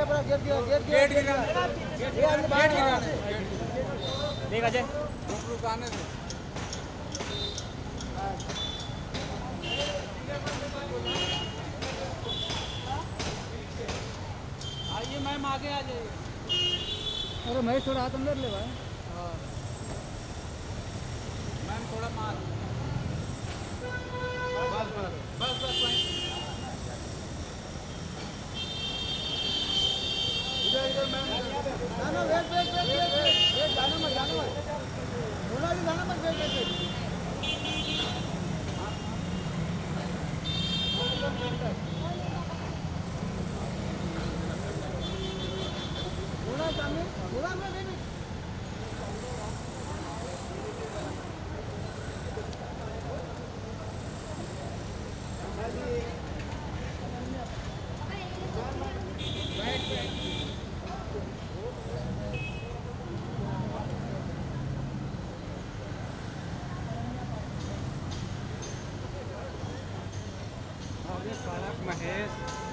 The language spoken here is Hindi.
गेट देख अजय रुकाने से आइए मैम आगे आ जाइए। अरे मैं थोड़ा हाथ अंदर ले भाई। मैम थोड़ा मार बस बस बस बस इधर मैम जाना वेट जाना मत बोला भी जाना मत वेट बोला सामने बोला मैं वेट महेश